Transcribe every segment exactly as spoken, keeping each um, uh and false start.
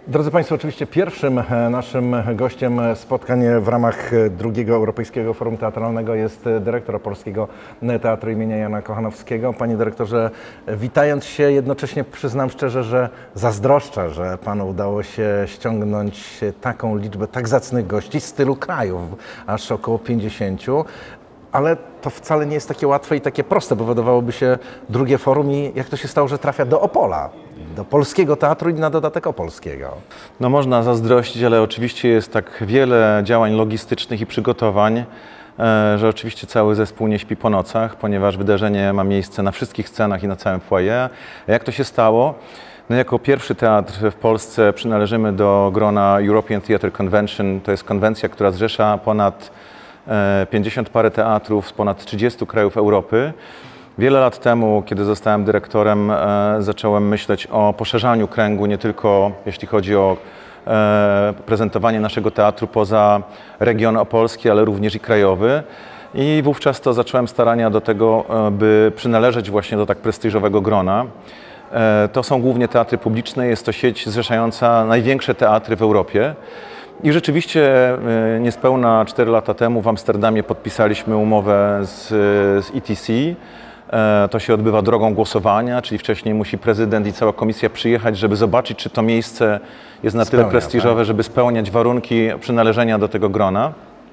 Drodzy Państwo, oczywiście pierwszym naszym gościem spotkań w ramach drugiego Europejskiego Forum Teatralnego jest dyrektor Polskiego Teatru imienia Jana Kochanowskiego. Panie dyrektorze, witając się, jednocześnie przyznam szczerze, że zazdroszczę, że Panu udało się ściągnąć taką liczbę tak zacnych gości z tylu krajów, aż około pięćdziesięciu. Ale to wcale nie jest takie łatwe i takie proste, bo wydawałoby się drugie forum i jak to się stało, że trafia do Opola, do polskiego teatru i na dodatek opolskiego. No można zazdrościć, ale oczywiście jest tak wiele działań logistycznych i przygotowań, że oczywiście cały zespół nie śpi po nocach, ponieważ wydarzenie ma miejsce na wszystkich scenach i na całym foyer. A jak to się stało? No jako pierwszy teatr w Polsce przynależymy do grona European Theatre Convention. To jest konwencja, która zrzesza ponad pięćdziesiąt parę teatrów z ponad trzydziestu krajów Europy. Wiele lat temu, kiedy zostałem dyrektorem, zacząłem myśleć o poszerzaniu kręgu, nie tylko jeśli chodzi o prezentowanie naszego teatru poza region opolski, ale również i krajowy. I wówczas to zacząłem starania do tego, by przynależeć właśnie do tak prestiżowego grona. To są głównie teatry publiczne, jest to sieć zrzeszająca największe teatry w Europie. I rzeczywiście niespełna cztery lata temu w Amsterdamie podpisaliśmy umowę z, z E T C. To się odbywa drogą głosowania, czyli wcześniej musi prezydent i cała komisja przyjechać, żeby zobaczyć, czy to miejsce jest na Spełnia, tyle prestiżowe, tak? żeby spełniać warunki przynależenia do tego grona.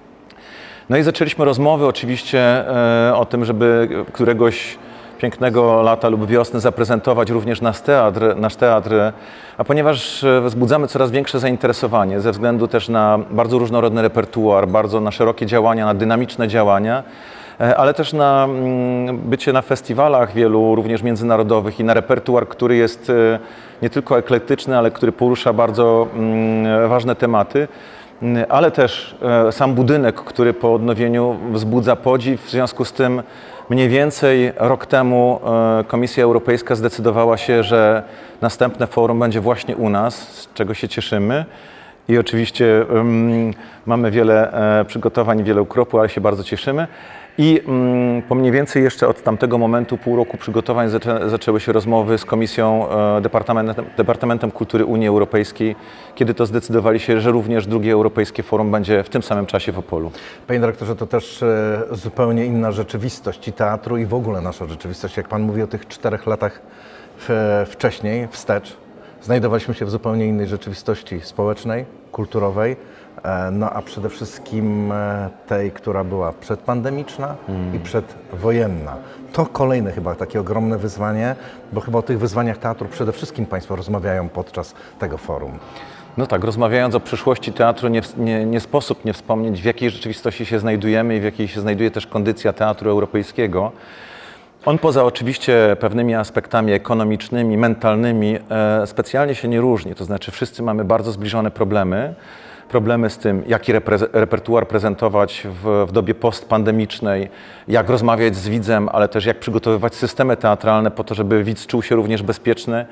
No i zaczęliśmy rozmowy oczywiście o tym, żeby któregoś pięknego lata lub wiosny zaprezentować również nasz teatr, nasz teatr, a ponieważ wzbudzamy coraz większe zainteresowanie ze względu też na bardzo różnorodny repertuar, bardzo na szerokie działania, na dynamiczne działania, ale też na bycie na festiwalach wielu, również międzynarodowych i na repertuar, który jest nie tylko eklektyczny, ale który porusza bardzo ważne tematy, ale też sam budynek, który po odnowieniu wzbudza podziw. W związku z tym mniej więcej rok temu Komisja Europejska zdecydowała się, że następne forum będzie właśnie u nas, z czego się cieszymy. I oczywiście um, mamy wiele e, przygotowań, wiele ukropu, ale się bardzo cieszymy. I um, po mniej więcej jeszcze od tamtego momentu, pół roku przygotowań, zaczę, zaczęły się rozmowy z Komisją e, Departamentem, Departamentem Kultury Unii Europejskiej, kiedy to zdecydowali się, że również drugie Europejskie Forum będzie w tym samym czasie w Opolu. Panie dyrektorze, to też e, zupełnie inna rzeczywistość i teatru i w ogóle nasza rzeczywistość. Jak Pan mówi o tych czterech latach w, wcześniej, wstecz, znajdowaliśmy się w zupełnie innej rzeczywistości społecznej, kulturowej, no a przede wszystkim tej, która była przedpandemiczna mm. i przedwojenna. To kolejne chyba takie ogromne wyzwanie, bo chyba o tych wyzwaniach teatru przede wszystkim Państwo rozmawiają podczas tego forum. No tak, rozmawiając o przyszłości teatru, nie, nie, nie sposób nie wspomnieć, w jakiej rzeczywistości się znajdujemy i w jakiej się znajduje też kondycja teatru europejskiego. On poza oczywiście pewnymi aspektami ekonomicznymi, mentalnymi e, specjalnie się nie różni, to znaczy wszyscy mamy bardzo zbliżone problemy. Problemy z tym, jaki repertuar prezentować w, w dobie postpandemicznej, jak rozmawiać z widzem, ale też jak przygotowywać systemy teatralne po to, żeby widz czuł się również bezpieczny.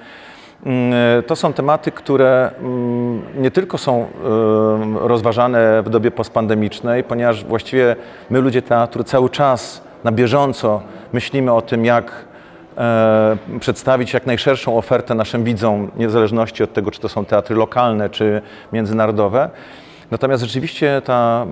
To są tematy, które nie tylko są rozważane w dobie postpandemicznej, ponieważ właściwie my, ludzie teatru, cały czas na bieżąco myślimy o tym, jak e, przedstawić jak najszerszą ofertę naszym widzom, niezależnie w zależności od tego, czy to są teatry lokalne, czy międzynarodowe. Natomiast rzeczywiście ta,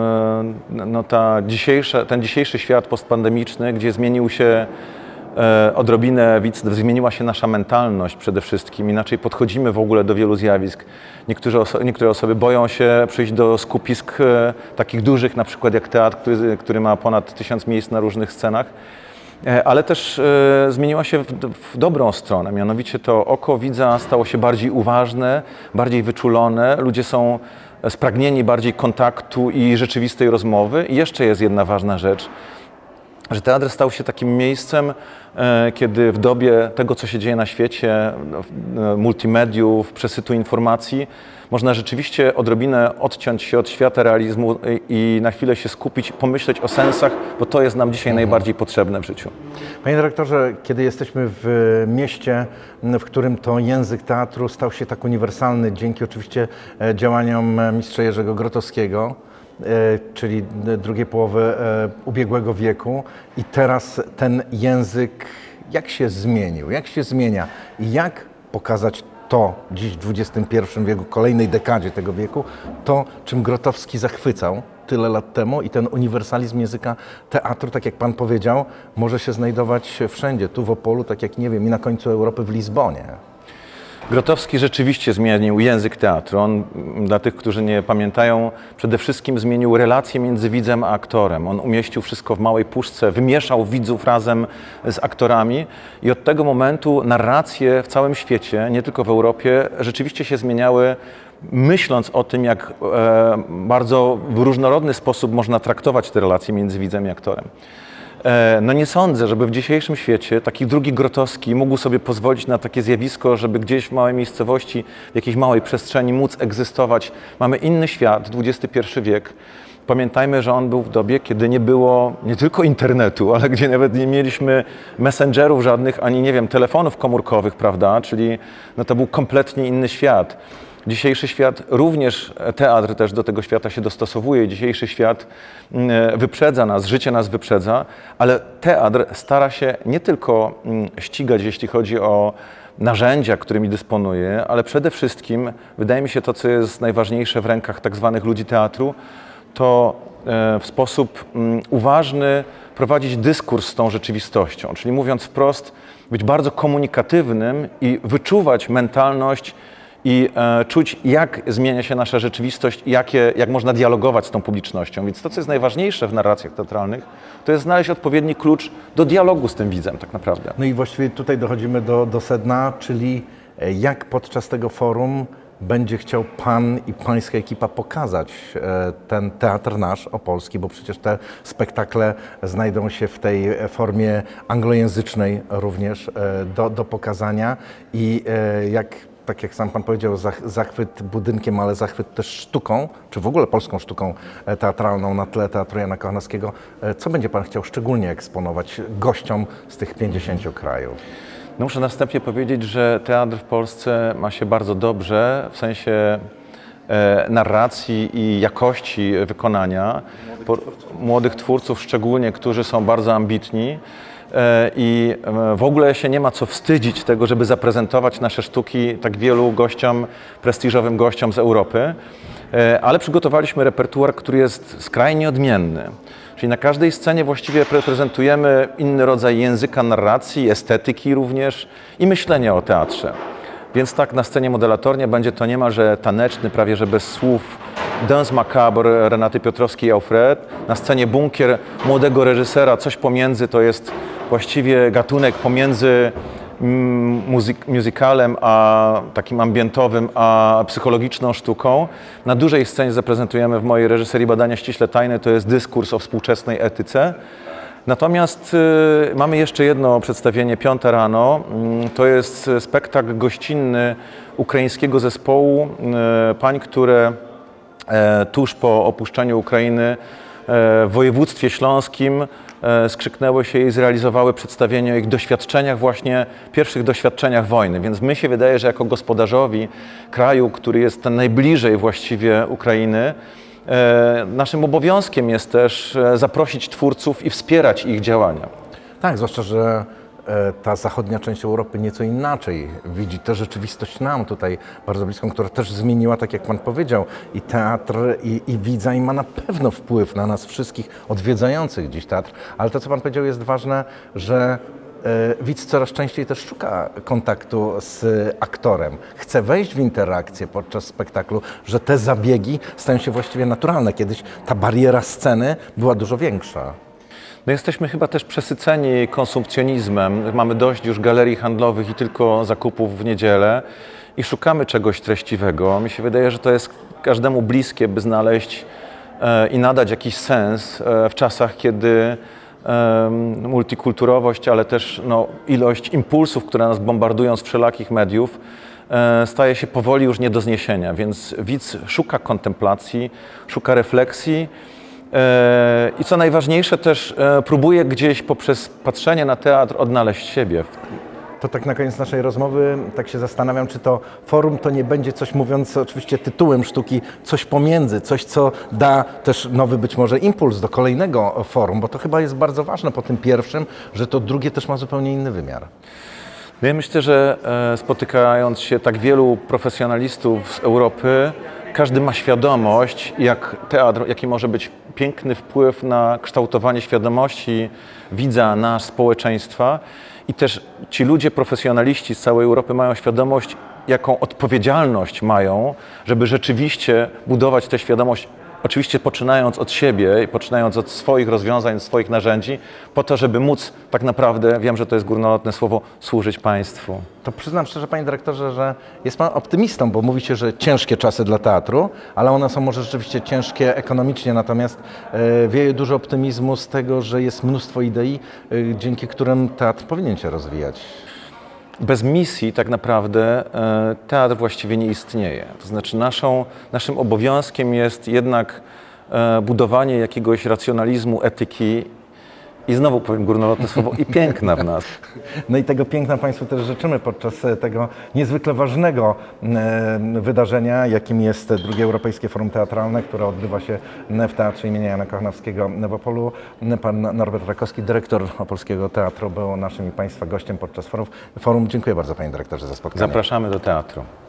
no ta dzisiejsza, ten dzisiejszy świat postpandemiczny, gdzie zmienił się e, odrobinę, zmieniła się nasza mentalność przede wszystkim, inaczej podchodzimy w ogóle do wielu zjawisk. Niektóre, oso niektóre osoby boją się przyjść do skupisk e, takich dużych, na przykład jak teatr, który, który ma ponad tysiąc miejsc na różnych scenach, e, ale też e, zmieniła się w, w dobrą stronę, mianowicie to oko widza stało się bardziej uważne, bardziej wyczulone, ludzie są spragnieni bardziej kontaktu i rzeczywistej rozmowy. I jeszcze jest jedna ważna rzecz, że teatr stał się takim miejscem, kiedy w dobie tego, co się dzieje na świecie, multimediów, przesytu informacji, można rzeczywiście odrobinę odciąć się od świata realizmu i na chwilę się skupić, pomyśleć o sensach, bo to jest nam dzisiaj mhm. najbardziej potrzebne w życiu. Panie dyrektorze, kiedy jesteśmy w mieście, w którym to język teatru stał się tak uniwersalny, dzięki oczywiście działaniom mistrza Jerzego Grotowskiego, czyli drugiej połowy ubiegłego wieku, i teraz ten język jak się zmienił, jak się zmienia i jak pokazać to dziś w dwudziestym pierwszym wieku, kolejnej dekadzie tego wieku, to czym Grotowski zachwycał tyle lat temu i ten uniwersalizm języka teatru, tak jak pan powiedział, może się znajdować wszędzie, tu w Opolu, tak jak nie wiem, i na końcu Europy w Lizbonie. Grotowski rzeczywiście zmienił język teatru. On, dla tych, którzy nie pamiętają, przede wszystkim zmienił relacje między widzem a aktorem. On umieścił wszystko w małej puszce, wymieszał widzów razem z aktorami i od tego momentu narracje w całym świecie, nie tylko w Europie, rzeczywiście się zmieniały, myśląc o tym, jak e, bardzo w różnorodny sposób można traktować te relacje między widzem i aktorem. No nie sądzę, żeby w dzisiejszym świecie taki drugi Grotowski mógł sobie pozwolić na takie zjawisko, żeby gdzieś w małej miejscowości, w jakiejś małej przestrzeni móc egzystować. Mamy inny świat, dwudziesty pierwszy wiek. Pamiętajmy, że on był w dobie, kiedy nie było nie tylko internetu, ale gdzie nawet nie mieliśmy messengerów żadnych, ani nie wiem, telefonów komórkowych, prawda? Czyli no to był kompletnie inny świat. Dzisiejszy świat, również teatr też do tego świata się dostosowuje. Dzisiejszy świat wyprzedza nas, życie nas wyprzedza, ale teatr stara się nie tylko ścigać, jeśli chodzi o narzędzia, którymi dysponuje, ale przede wszystkim, wydaje mi się, to, co jest najważniejsze w rękach tak zwanych ludzi teatru, to w sposób uważny prowadzić dyskurs z tą rzeczywistością. Czyli mówiąc wprost, być bardzo komunikatywnym i wyczuwać mentalność i e, czuć, jak zmienia się nasza rzeczywistość i jakie, jak można dialogować z tą publicznością. Więc to, co jest najważniejsze w narracjach teatralnych, to jest znaleźć odpowiedni klucz do dialogu z tym widzem tak naprawdę. No i właściwie tutaj dochodzimy do, do sedna, czyli jak podczas tego forum będzie chciał pan i pańska ekipa pokazać e, ten teatr nasz opolski, bo przecież te spektakle znajdą się w tej formie anglojęzycznej również e, do, do pokazania i e, jak tak jak sam pan powiedział, zachwyt budynkiem, ale zachwyt też sztuką, czy w ogóle polską sztuką teatralną na tle Teatru Jana Kochanowskiego. Co będzie pan chciał szczególnie eksponować gościom z tych pięćdziesięciu krajów? No muszę następnie powiedzieć, że teatr w Polsce ma się bardzo dobrze w sensie e, narracji i jakości wykonania. Po, młodych twórców szczególnie, którzy są bardzo ambitni. I w ogóle się nie ma co wstydzić tego, żeby zaprezentować nasze sztuki tak wielu gościom, prestiżowym gościom z Europy, ale przygotowaliśmy repertuar, który jest skrajnie odmienny. Czyli na każdej scenie właściwie reprezentujemy inny rodzaj języka narracji, estetyki również i myślenia o teatrze. Więc tak, na scenie modelatornie będzie to niemalże taneczny, prawie że bez słów, Danse Macabre Renaty Piotrowskiej-Alfred. Na scenie bunkier młodego reżysera, coś pomiędzy, to jest właściwie gatunek pomiędzy muzyk, musicalem, a takim ambientowym, a psychologiczną sztuką. Na dużej scenie zaprezentujemy w mojej reżyserii Badania ściśle tajne, to jest dyskurs o współczesnej etyce. Natomiast y, mamy jeszcze jedno przedstawienie, piąta rano. Y, to jest spektakl gościnny ukraińskiego zespołu y, pań, które y, tuż po opuszczeniu Ukrainy y, w województwie śląskim y, skrzyknęły się i zrealizowały przedstawienie o ich doświadczeniach, właśnie pierwszych doświadczeniach wojny. Więc my się wydaje, że jako gospodarzowi kraju, który jest najbliżej właściwie Ukrainy, naszym obowiązkiem jest też zaprosić twórców i wspierać ich działania. Tak, zwłaszcza, że ta zachodnia część Europy nieco inaczej widzi tę rzeczywistość nam tutaj bardzo bliską, która też zmieniła, tak jak pan powiedział, i teatr, i, i widza, i ma na pewno wpływ na nas wszystkich odwiedzających dziś teatr. Ale to, co pan powiedział, jest ważne, że widz coraz częściej też szuka kontaktu z aktorem. Chce wejść w interakcję podczas spektaklu, że te zabiegi stają się właściwie naturalne. Kiedyś ta bariera sceny była dużo większa. No jesteśmy chyba też przesyceni konsumpcjonizmem. Mamy dość już galerii handlowych i tylko zakupów w niedzielę i szukamy czegoś treściwego. Mi się wydaje, że to jest każdemu bliskie, by znaleźć e, i nadać jakiś sens e, w czasach, kiedy multikulturowość, ale też no, ilość impulsów, które nas bombardują z wszelakich mediów, e, staje się powoli już nie do zniesienia, więc widz szuka kontemplacji, szuka refleksji e, i co najważniejsze też e, próbuje gdzieś poprzez patrzenie na teatr odnaleźć siebie. To tak na koniec naszej rozmowy tak się zastanawiam, czy to forum to nie będzie coś, mówiąc oczywiście tytułem sztuki, coś pomiędzy, coś co da też nowy być może impuls do kolejnego forum, bo to chyba jest bardzo ważne po tym pierwszym, że to drugie też ma zupełnie inny wymiar. No ja myślę, że e, spotykając się tak wielu profesjonalistów z Europy, każdy ma świadomość, jak teatr, jaki może być piękny wpływ na kształtowanie świadomości widza, nas, społeczeństwa. I też ci ludzie, profesjonaliści z całej Europy mają świadomość, jaką odpowiedzialność mają, żeby rzeczywiście budować tę świadomość, oczywiście poczynając od siebie i poczynając od swoich rozwiązań, swoich narzędzi, po to, żeby móc tak naprawdę, wiem, że to jest górnolotne słowo, służyć państwu. To przyznam szczerze, panie dyrektorze, że jest pan optymistą, bo mówicie, że ciężkie czasy dla teatru, ale one są może rzeczywiście ciężkie ekonomicznie, natomiast e, wieje dużo optymizmu z tego, że jest mnóstwo idei, e, dzięki którym teatr powinien się rozwijać. Bez misji tak naprawdę e, teatr właściwie nie istnieje. To znaczy naszą, naszym obowiązkiem jest jednak e, budowanie jakiegoś racjonalizmu, etyki i znowu powiem górnolotne słowo i piękna w nas. No i tego piękna Państwu też życzymy podczas tego niezwykle ważnego e, wydarzenia, jakim jest drugie Europejskie Forum Teatralne, które odbywa się w Teatrze imienia Jana Kochanowskiego w Opolu. Pan Norbert Rakowski, dyrektor Opolskiego Teatru, był naszym i Państwa gościem podczas forum. forum. Dziękuję bardzo, panie dyrektorze, za spotkanie. Zapraszamy do teatru.